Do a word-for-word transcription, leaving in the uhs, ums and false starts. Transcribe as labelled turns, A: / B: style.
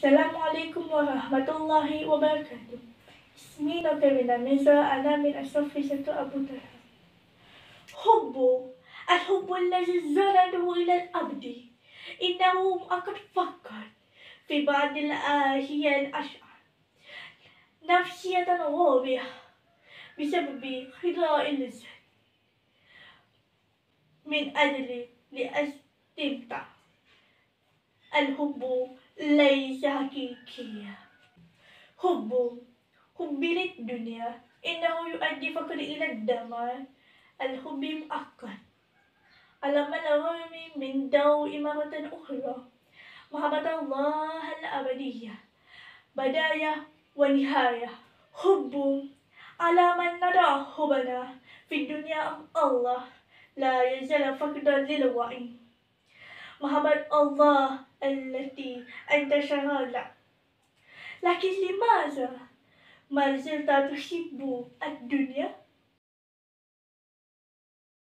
A: السلام عليكم ورحمة الله وبركاته. اسمي نوكرينا ميزا، أنا من الصف ستة أبو طلحة. حب الحب الذي زرده إلى الأبد، إنه قد فكر في بعض الأحيان أشعر نفسية غاضبة بسبب خضاع اللسان من أجل الاستمتاع. الحب ليس حقيقيا. حب حب للدنيا إنه يؤدي فقط إلى الدمار. الحب مؤقت على الرغم من ضوء مرة أخرى. محبة الله الأبدية بداية ونهاية. حب على من ندع حبنا في الدنيا أم الله لا يزال فقدا للوعي. محبة الله التي انتشر لك، لكن لماذا ما زلت تحب الدنيا؟